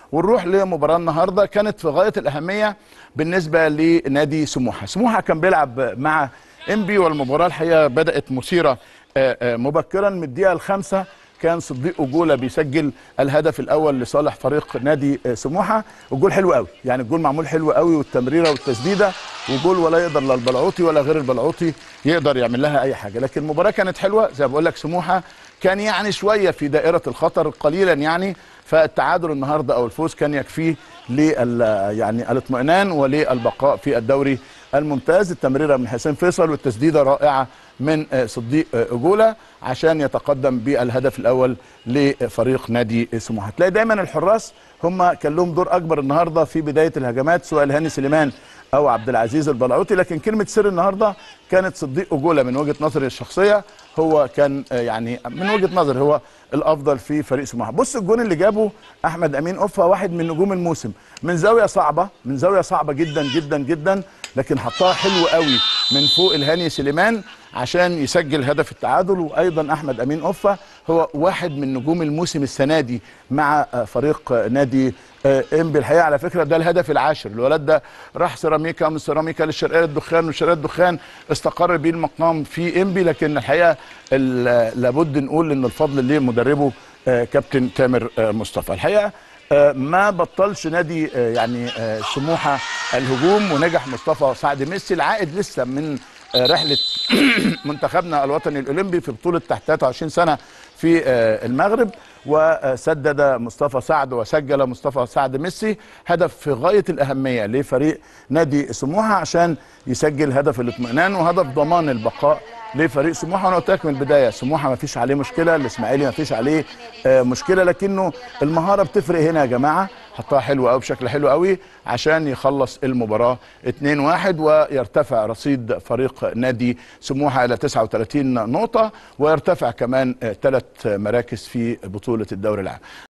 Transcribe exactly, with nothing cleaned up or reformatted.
ونروح لمباراه النهارده كانت في غايه الاهميه بالنسبه لنادي سموحه. سموحه كان بيلعب مع انبي، والمباراه الحقيقه بدات مثيره مبكرا. من الدقيقه الخامسه كان صديق اجوله بيسجل الهدف الاول لصالح فريق نادي سموحه. الجول حلو قوي، يعني الجول معمول حلو قوي، والتمريره والتسديده، وجول ولا يقدر لا البلعوطي ولا غير البلعوطي يقدر يعمل لها اي حاجه. لكن المباراه كانت حلوه زي ما بقول لك. سموحه كان يعني شويه في دائره الخطر قليلا يعني، فالتعادل النهارده او الفوز كان يكفيه لل يعني الاطمئنان وللبقاء في الدوري الممتاز. التمريره من حسين فيصل والتسديده رائعه من صديق اجوله عشان يتقدم بالهدف الاول لفريق نادي سموحه. تلاقي دايما الحراس هم كان لهم دور اكبر النهارده في بدايه الهجمات، سواء الهاني سليمان او عبد العزيز البلعوطي. لكن كلمه سر النهارده كانت صديق اجوله. من وجهه نظري الشخصيه هو كان يعني من وجهه نظري هو الافضل في فريق سموحه. بص الجون اللي جابه احمد امين اوفا، واحد من نجوم الموسم، من زاويه صعبه، من زاويه صعبه جدا جدا جدا، لكن حطها حلو قوي من فوق الهاني سليمان عشان يسجل هدف التعادل. وايضا احمد امين اوفا هو واحد من نجوم الموسم السنه دي مع فريق نادي انبي. الحقيقه على فكره ده الهدف العاشر. الولد ده راح سيراميكا، من سيراميكا للشرقيه الدخان، وشرقيه الدخان استقر بيه المقام في انبي. لكن الحقيقه لابد نقول ان الفضل لمدربه كابتن تامر مصطفى. الحقيقه ما بطلش نادي يعني سموحه الهجوم، ونجح مصطفى سعد ميسي العائد لسه من رحله منتخبنا الوطني الاولمبي في بطوله تحت ثلاثة وعشرين سنه في المغرب، وسدد مصطفى سعد وسجل مصطفى سعد ميسي هدف في غايه الاهميه لفريق نادي سموحه عشان يسجل هدف الاطمئنان وهدف ضمان البقاء لفريق سموحه. وانا قلت لك من البدايه سموحه ما فيش عليه مشكله، الاسماعيلي ما فيش عليه مشكله، لكنه المهاره بتفرق هنا يا جماعه. حطها حلو قوي بشكل حلو قوي عشان يخلص المباراه اتنين واحد، ويرتفع رصيد فريق نادي سموحه الى تسعة وثلاثين نقطه، ويرتفع كمان ثلاث مراكز في بطوله الدوري العام.